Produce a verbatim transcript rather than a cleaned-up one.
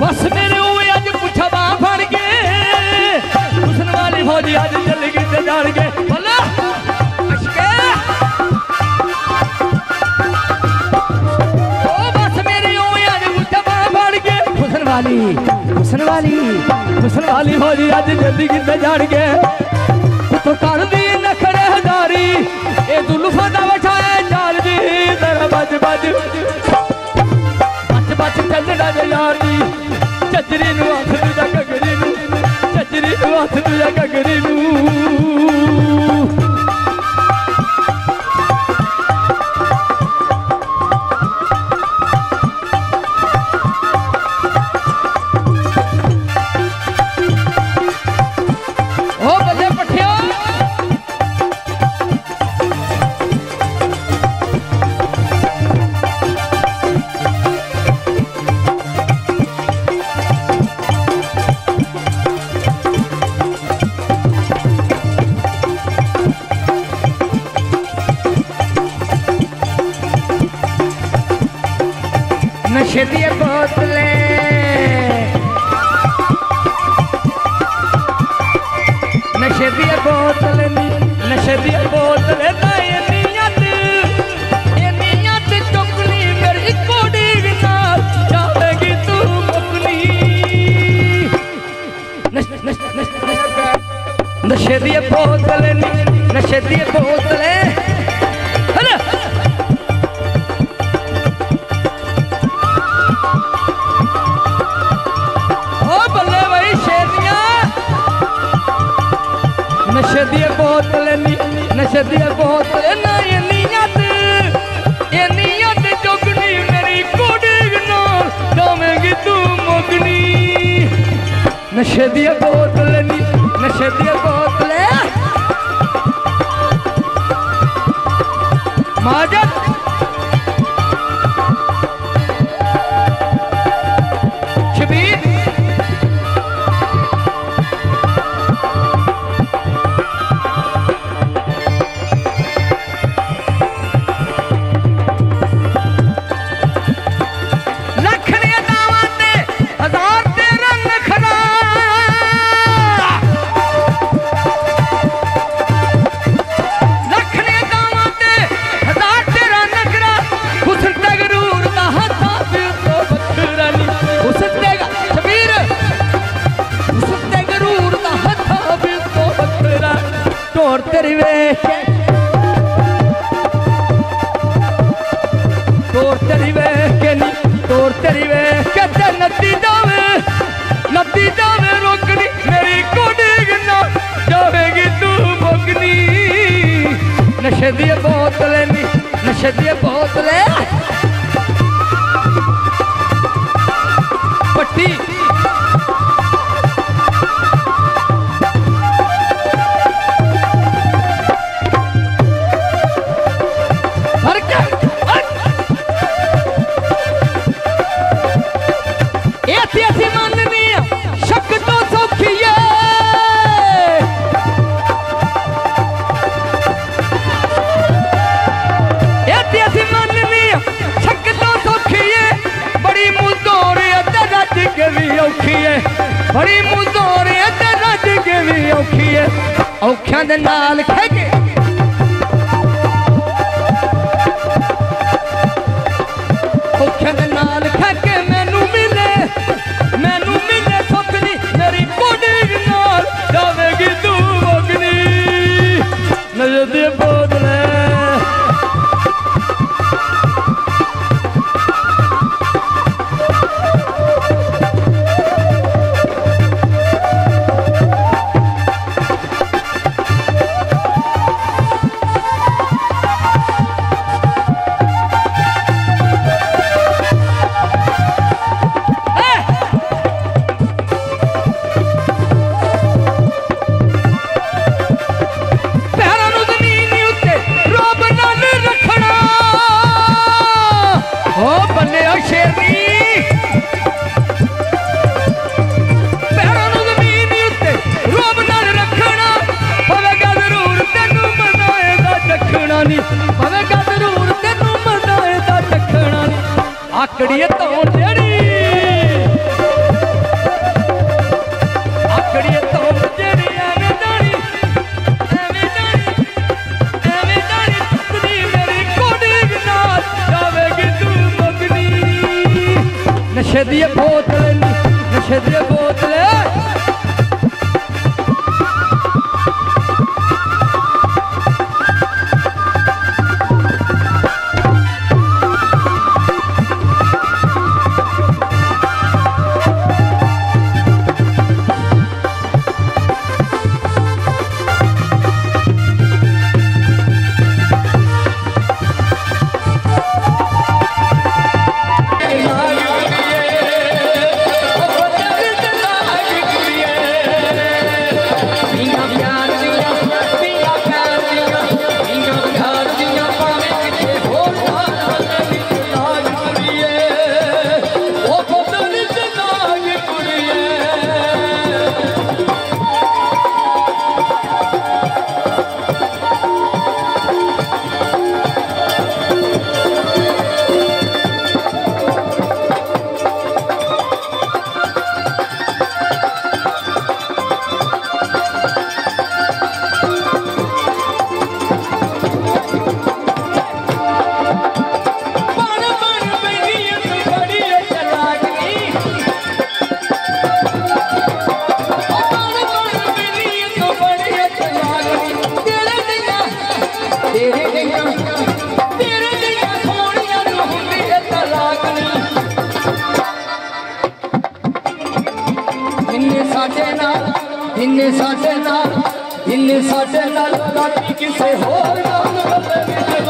बस मेरे हुए अज पुछा बां फड़ के हुसन वाली फौजी अज चल गई ते जान के बोला अशके ओ बस मेरे हुए अज पुछा बां फड़ के हुसन वाली हुसन वाली हुसन वाली फौजी अज चल गई ते जान के तो कर दी नखरेदारी ए जुल्फा दा बैठाए जाल दी तेरा बज बज बच बच चलना यार दी चचरी नू हथ दूजा घगरी नू चचरी नू हथ दूजा घगरी नू नशे दी बोतले नशे दी बोतले नशे दी बोतले नियत नियत चुकनी मेरी कोड़ी नाल जावेगी तू मुकनी नशे दी बोतले नशे दी बोतले नशे दी बोतल नशे दी बोतल ना ये नियत ये नियत चुगनी मेरी कुड़ी नाल जावेगी तू मुगनी नशे दी बोतल नशे दी बोतल माजद शबीर तोर तेरी वेख तोर तेरी वेख नी तोर तेरी वेख ते नदी जावे नदी जावे रोकनी मेरी कोडी ना जावेगी तू मुगनी नशे दी बोतल नी नशे दी बोतल पट्टी बड़ी मुजोर रज के भी औखी है औखियां दे नाल खेगे औखियां दे नाल खेगे मैनू मिले मैनू मिले सुखनी मेरी कोडी नाल जावेगी तू मुगनी नजर दी बोतले आकड़िए तो जेड़ी कड़िए तो जेड़ी एवें जानी एवें जानी एवें जानी तुकनी मेरी कोडी नाल जावेगी तू मगनी नशे दी बोतल नशे दी बोतल इन्ने साडे नाल इन्ने साडे नाल किसे होर नाल